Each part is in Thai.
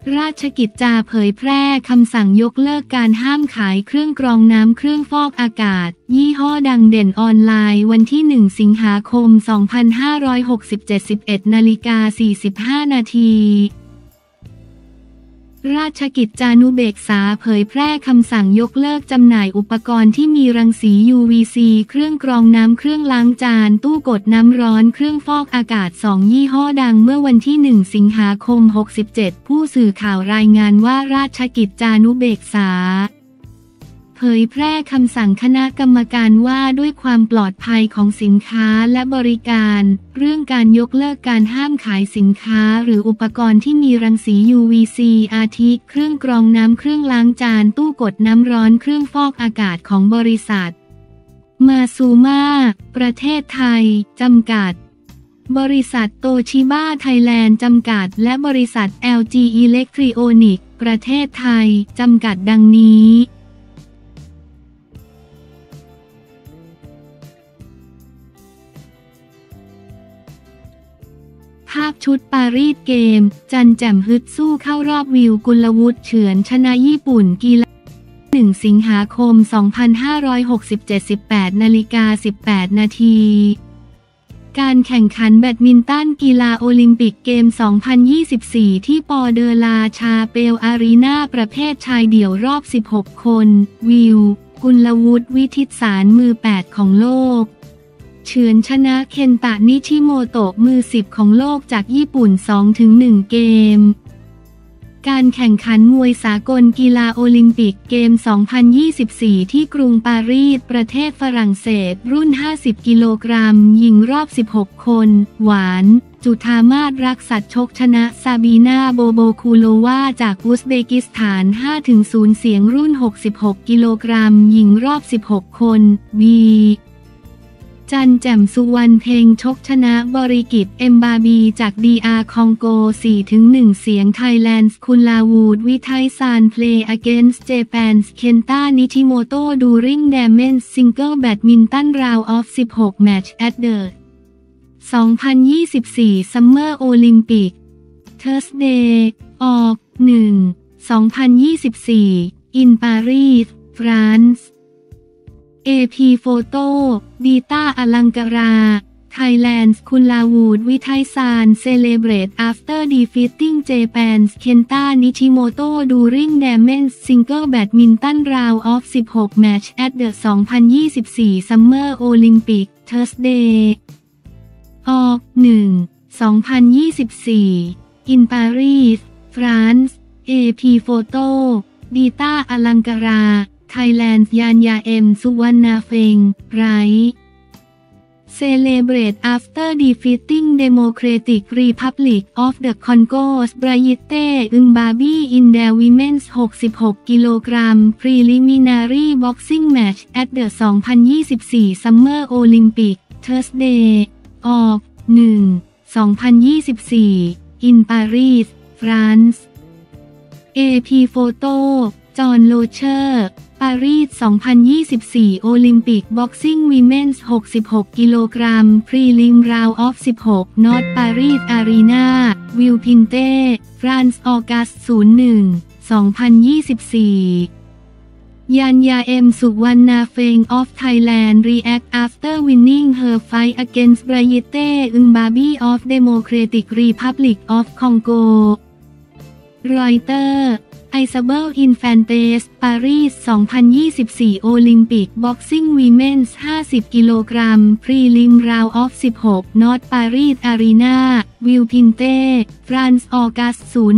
ราชกิจจาเผยแพร่คำสั่งยกเลิกการห้ามขายเครื่องกรองน้ำเครื่องฟอกอากาศยี่ห้อดังเด่นออนไลน์วันที่ 1 สิงหาคม 2567 11:45 นาทีราชกิจจานุเบกษาเผยแพร่คำสั่งยกเลิกจำหน่ายอุปกรณ์ที่มีรังสี UVC เครื่องกรองน้ำเครื่องล้างจานตู้กดน้ำร้อนเครื่องฟอกอากาศ2ยี่ห้อดังเมื่อวันที่ 1 สิงหาคม 67ผู้สื่อข่าวรายงานว่าราชกิจจานุเบกษาเผยแพร่คำสั่งคณะกรรมการว่าด้วยความปลอดภัยของสินค้าและบริการเรื่องการยกเลิกการห้ามขายสินค้าหรืออุปกรณ์ที่มีรังสี UVC อาทิเครื่องกรองน้ำเครื่องล้างจานตู้กดน้ำร้อนเครื่องฟอกอากาศของบริษัทมาซูมาประเทศไทยจำกัดบริษัทโตชิบ้าไทยแลนด์จำกัดและบริษัท LG Electronics ประเทศไทยจำกัดดังนี้ภาพชุดปารีสเกมจันแจ่มฮึดสู้เข้ารอบวิวกุลวุฒิเฉือนชนะญี่ปุ่นกีฬา1 สิงหาคม 2567 18:18 นาทีการแข่งขันแบดมินตันกีฬาโอลิมปิกเกม 2024 ที่ปอเดอลาชาเปลอารีนาประเภทชายเดี่ยวรอบ 16 คนวิวกุลวุฒิวิทิตสารมือ 8 ของโลกเฉือนชนะเคนตะนิชิโมโตะมือ 10 ของโลกจากญี่ปุ่น 2-1 เกมการแข่งขันมวยสากลกีฬาโอลิมปิกเกม 2024 ที่กรุงปารีสประเทศฝรั่งเศสรุ่น 50 กิโลกรัมหญิงรอบ 16 คนหวานจุธามาศรักษัตริย์ชกชนะซาบีนาโบโบคูโลวาจากอุซเบกิสถาน 5-0 เสียงรุ่น 66 กิโลกรัมหญิงรอบ 16 คนบีจันแจ่มสุวรรณเพ็งชกชนะบริกิตเอ็มบาบีจากDR คองโก 4-1 เสียงไทยแลนด์คุณลาวูดวิไทซานเพลย์ against Japan's Kenta Nishimoto during Damen's Single Badminton Round of 16 Match at the 2024 Summer Olympic Thursday ออก 1 2024 in Paris France AP Photo ดีต้าอลังการา Thailand คุณลาวูดวิไทซาน Celebrate after defeating Japan's Kenta Nishimoto during Damen's Single Badminton Round of 16 Match at the 2024 Summer Olympic Thursday ออก 1 2024 in Paris France AP Photo ดีต้าอลังการาThailand ยานยาเอ็มสุวรรณเฟงไรCelebrate after defeating Democratic Republic of the Congo's Brigitte Mbambi in their women's 66 กิโลกรัม preliminary boxing match at the 2024 Summer Olympic Thursday ออก 1 2024 in Paris France AP Photo จอห์นโลเชอร์ปารีส 2024 โอลิมปิกบ็อกซิ่งวีเมนส์ 66 กิโลกรัม พรีลิมราวออฟ 16 นอร์ทปารีสอารีนาวิลพินเต้ฟรานซ์ออกัส 01 2024 ยานยาเอ็มสุวรรณเฟง of Thailand react after winning her fight against Brigitte Mbambi of Democratic Republic of Congo รอยเตอร์ไอซาเบลอินแฟนเตสปารีส 2024 โอลิมปิกบ็อกซิ่งวีเมนส์ 50 กิโลกรัม พรีลิมราวออฟ 16 นอร์ทปารีสอารีนาวิลพินเต้ฟรานซ์ออกัส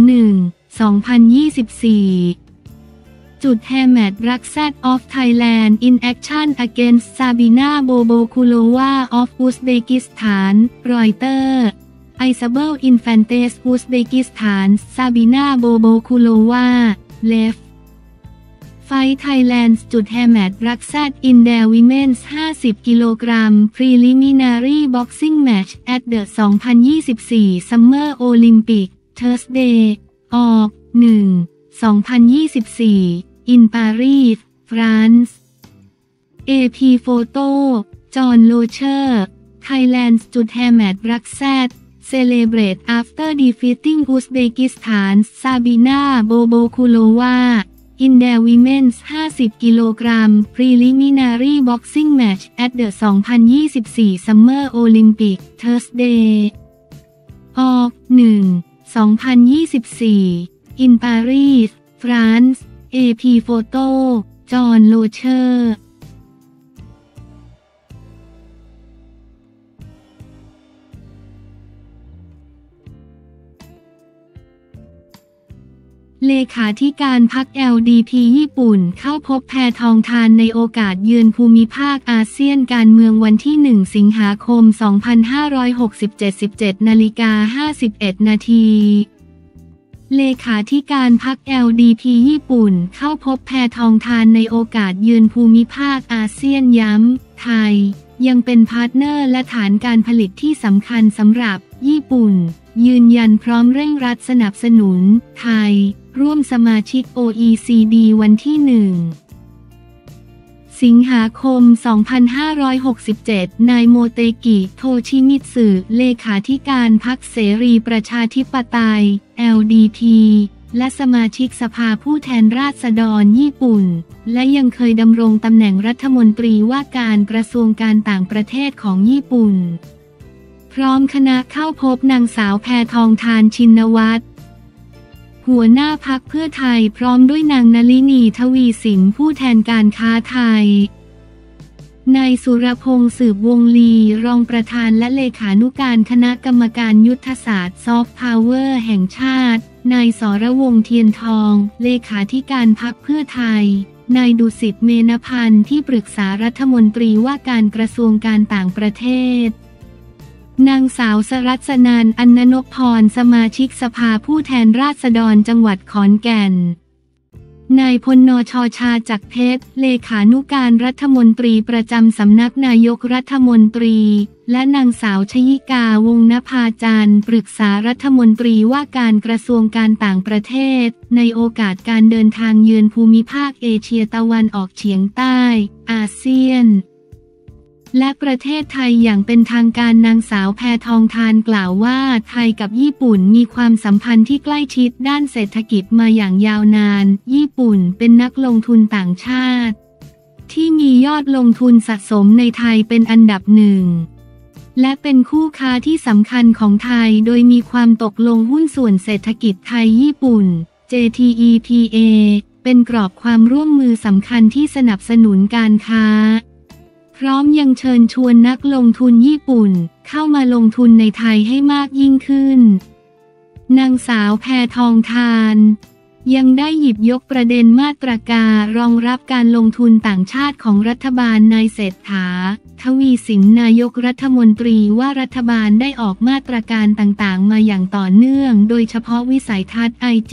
01 2024 จุดแฮแมดรักแซด of Thailand in action against Sabina Bobokulova of Uzbekistan รอยเตอร์ไอซาเบลอินแฟนเตสอุซเบกิสถานซาบีนาโบโบคูโลวาเลฟไฟไทยแลนด์จุดแฮแมดรักแซดอินเดวิเมนส์ 50 กิโลกรัม preliminary boxing match at the 2024 Summer Olympic Thursday ออก 1 2024 in Paris France AP Photo จอห์นโลเชอร์ Thailand จุดแฮแมดรักแซด Celebrate after defeating Uzbekistan Sabina Bobokulova in their women's 50 กิโลกรัม preliminary boxing match at the 2024 Summer Olympic Thursday of 1/2024 in Paris, France. AP Photo จอห์น โลเชอร์เลขาธิการพรรค LDP ญี่ปุ่นเข้าพบแพทองธารในโอกาสเยือนภูมิภาคอาเซียนการเมืองวันที่ 1 สิงหาคม 2567 17:51 นาทีเลขาธิการพรรค LDP ญี่ปุ่นเข้าพบแพทองธารในโอกาสเยือนภูมิภาคอาเซียนย้ำไทยยังเป็นพาร์ทเนอร์และฐานการผลิตที่สำคัญสำหรับญี่ปุ่นยืนยันพร้อมเร่งรัดสนับสนุนไทยร่วมสมาชิก OECD วันที่ 1 สิงหาคม 2567 นายโมเตกิ โทชิมิตสึเลขาธิการพรรคเสรีประชาธิปไตย LDP และสมาชิกสภาผู้แทนราษฎรญี่ปุ่นและยังเคยดำรงตำแหน่งรัฐมนตรีว่าการกระทรวงการต่างประเทศของญี่ปุ่นพร้อมคณะเข้าพบนางสาวแพทองธารชินวัตรหัวหน้าพรรคเพื่อไทยพร้อมด้วยนางนลินีทวีสินผู้แทนการค้าไทยนายสุรพงษ์สืบวงศ์ลีรองประธานและเลขานุการคณะกรรมการยุทธศาสตร์ซอฟต์พาวเวอร์แห่งชาตินายสรวงศ์เทียนทองเลขาธิการพรรคเพื่อไทยนายดุสิตเมนพันธ์ที่ปรึกษารัฐมนตรีว่าการกระทรวงการต่างประเทศนางสาวสรัสนันท์ อณนพพรสมาชิกสภาผู้แทนราษฎรจังหวัดขอนแก่นนายพล นช.ชาจักรเพชรเลขานุการรัฐมนตรีประจำสำนักนายกรัฐมนตรีและนางสาวชยิกาวงศ์นภาจันทร์ปรึกษารัฐมนตรีว่าการกระทรวงการต่างประเทศในโอกาสการเดินทางเยือนภูมิภาคเอเชียตะวันออกเฉียงใต้อาเซียนและประเทศไทยอย่างเป็นทางการนางสาวแพทองธารกล่าวว่าไทยกับญี่ปุ่นมีความสัมพันธ์ที่ใกล้ชิดด้านเศรษฐกิจมาอย่างยาวนานญี่ปุ่นเป็นนักลงทุนต่างชาติที่มียอดลงทุนสะสมในไทยเป็นอันดับหนึ่งและเป็นคู่ค้าที่สำคัญของไทยโดยมีความตกลงหุ้นส่วนเศรษฐกิจไทยญี่ปุ่น JTEPA เป็นกรอบความร่วมมือสำคัญที่สนับสนุนการค้าพร้อมยังเชิญชวนนักลงทุนญี่ปุ่นเข้ามาลงทุนในไทยให้มากยิ่งขึ้นนางสาวแพทองธารยังได้หยิบยกประเด็นมาตรการรองรับการลงทุนต่างชาติของรัฐบาลนายเศรษฐาทวีสินนายกรัฐมนตรีว่ารัฐบาลได้ออกมาตรการต่างๆมาอย่างต่อเนื่องโดยเฉพาะวิสัยทัศน์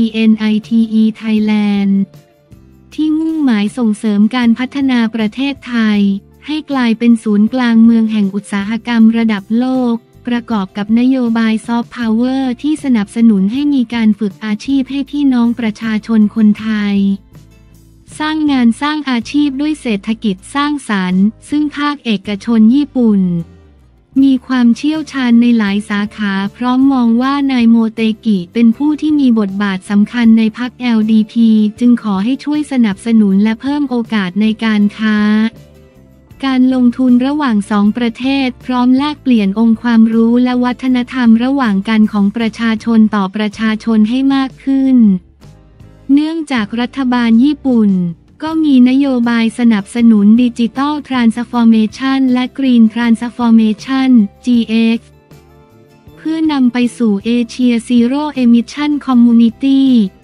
IGNITE Thailand ที่มุ่งหมายส่งเสริมการพัฒนาประเทศไทยให้กลายเป็นศูนย์กลางเมืองแห่งอุตสาหกรรมระดับโลกประกอบกับนโยบายซอฟต์พาวเวอร์ที่สนับสนุนให้มีการฝึกอาชีพให้พี่น้องประชาชนคนไทยสร้างงานสร้างอาชีพด้วยเศรษฐกิจสร้างสรรค์ซึ่งภาคเอกชนญี่ปุ่นมีความเชี่ยวชาญในหลายสาขาพร้อมมองว่านายโมเตกิเป็นผู้ที่มีบทบาทสำคัญในพรรค LDP จึงขอให้ช่วยสนับสนุนและเพิ่มโอกาสในการค้าการลงทุนระหว่างสองประเทศพร้อมแลกเปลี่ยนองค์ความรู้และวัฒนธรรมระหว่างกันของประชาชนต่อประชาชนให้มากขึ้นเนื่องจากรัฐบาลญี่ปุ่นก็มีนโยบายสนับสนุนดิจิทัลทรานส์ฟอร์เมชันและกรีนทรานส์ฟอร์เมชัน GX เพื่อนำไปสู่เอเชียซีโร่เอมิชันคอมมูนิตี้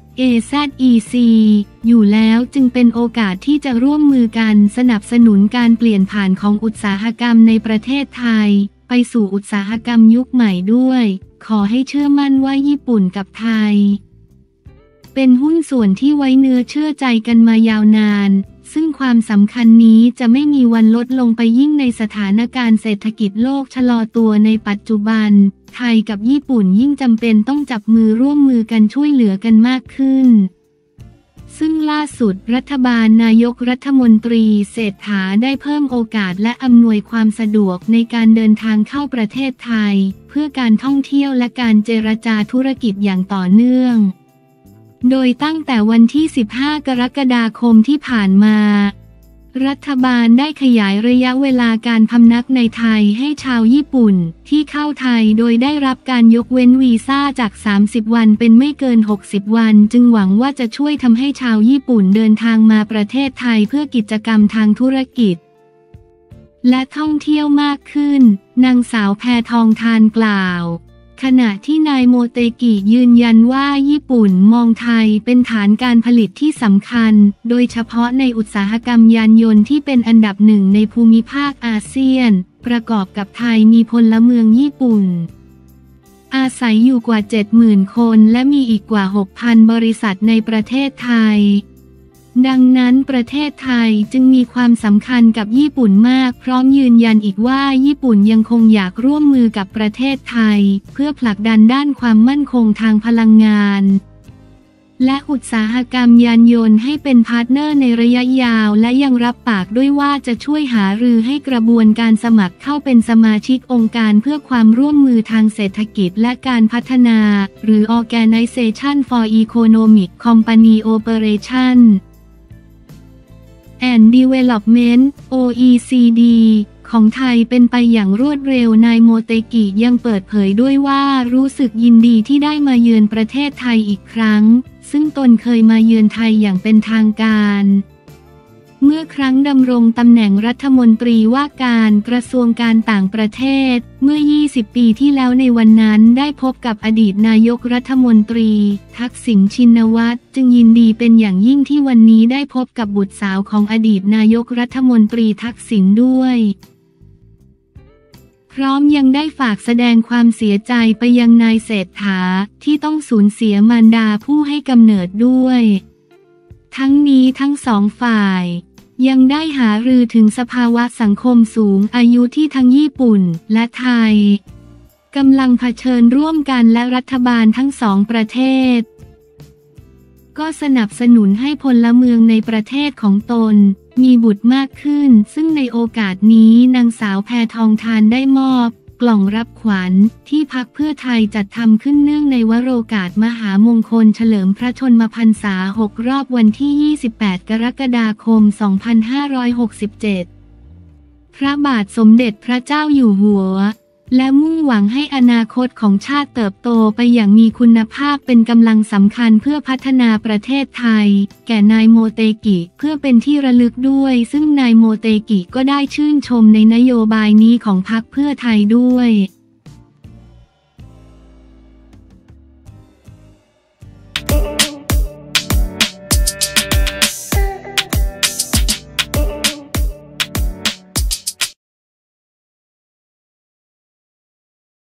AZEC อยู่แล้วจึงเป็นโอกาสที่จะร่วมมือกันสนับสนุนการเปลี่ยนผ่านของอุตสาหกรรมในประเทศไทยไปสู่อุตสาหกรรมยุคใหม่ด้วยขอให้เชื่อมั่นว่าญี่ปุ่นกับไทยเป็นหุ้นส่วนที่ไว้เนื้อเชื่อใจกันมายาวนานซึ่งความสำคัญนี้จะไม่มีวันลดลงไปยิ่งในสถานการณ์เศรษฐกิจโลกชะลอตัวในปัจจุบันไทยกับญี่ปุ่นยิ่งจำเป็นต้องจับมือร่วมมือกันช่วยเหลือกันมากขึ้นซึ่งล่าสุดรัฐบาลนายกรัฐมนตรีเศรษฐาได้เพิ่มโอกาสและอำนวยความสะดวกในการเดินทางเข้าประเทศไทยเพื่อการท่องเที่ยวและการเจรจาธุรกิจอย่างต่อเนื่องโดยตั้งแต่วันที่ 15 กรกฎาคมที่ผ่านมารัฐบาลได้ขยายระยะเวลาการพำนักในไทยให้ชาวญี่ปุ่นที่เข้าไทยโดยได้รับการยกเว้นวีซ่าจาก 30 วันเป็นไม่เกิน 60 วันจึงหวังว่าจะช่วยทำให้ชาวญี่ปุ่นเดินทางมาประเทศไทยเพื่อกิจกรรมทางธุรกิจและท่องเที่ยวมากขึ้นนางสาวแพทองธารกล่าวขณะที่นายโมเตกิยืนยันว่าญี่ปุ่นมองไทยเป็นฐานการผลิตที่สำคัญโดยเฉพาะในอุตสาหกรรมยานยนต์ที่เป็นอันดับหนึ่งในภูมิภาคอาเซียนประกอบกับไทยมีพลเมืองญี่ปุ่นอาศัยอยู่กว่า 70,000 คนและมีอีกกว่า 6,000 บริษัทในประเทศไทยดังนั้นประเทศไทยจึงมีความสำคัญกับญี่ปุ่นมากพร้อมยืนยันอีกว่าญี่ปุ่นยังคงอยากร่วมมือกับประเทศไทยเพื่อผลักดันด้านความมั่นคงทางพลังงานและอุตสาหกรรมยานยนต์ให้เป็นพาร์ทเนอร์ในระยะยาวและยังรับปากด้วยว่าจะช่วยหารือให้กระบวนการสมัครเข้าเป็นสมาชิกองค์การเพื่อความร่วมมือทางเศรษฐกิจและการพัฒนาหรือ Organization for Economic Company Operation and Development OECD ของไทยเป็นไปอย่างรวดเร็วนายโมเตกิยังเปิดเผยด้วยว่ารู้สึกยินดีที่ได้มาเยือนประเทศไทยอีกครั้งซึ่งตนเคยมาเยือนไทยอย่างเป็นทางการเมื่อครั้งดำรงตำแหน่งรัฐมนตรีว่าการกระทรวงการต่างประเทศเมื่อ 20 ปีที่แล้วในวันนั้นได้พบกับอดีตนายกรัฐมนตรีทักษิณชินวัตรจึงยินดีเป็นอย่างยิ่งที่วันนี้ได้พบกับบุตรสาวของอดีตนายกรัฐมนตรีทักษิณด้วยพร้อมยังได้ฝากแสดงความเสียใจไปยังนายเศรษฐาที่ต้องสูญเสียมารดาผู้ให้กำเนิดด้วยทั้งนี้ทั้งสองฝ่ายยังได้หารือถึงสภาวะสังคมสูงอายุที่ทั้งญี่ปุ่นและไทยกำลังเผชิญร่วมกันและรัฐบาลทั้งสองประเทศก็สนับสนุนให้พลเมืองในประเทศของตนมีบุตรมากขึ้นซึ่งในโอกาสนี้นางสาวแพทองธารได้มอบกล่องรับขวัญที่พรรคเพื่อไทยจัดทำขึ้นเนื่องในวโรกาสมหามงคลเฉลิมพระชนมพรรษา6 รอบวันที่ 28 กรกฎาคม 2567 พระบาทสมเด็จพระเจ้าอยู่หัวและมุ่งหวังให้อนาคตของชาติเติบโตไปอย่างมีคุณภาพเป็นกำลังสำคัญเพื่อพัฒนาประเทศไทยแก่นายโมเตกิเพื่อเป็นที่ระลึกด้วยซึ่งนายโมเตกิก็ได้ชื่นชมในนโยบายนี้ของพรรคเพื่อไทยด้วย